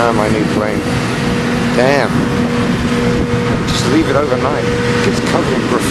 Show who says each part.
Speaker 1: Damn, I need rain. Damn. Just leave it overnight. It gets covered in graffiti.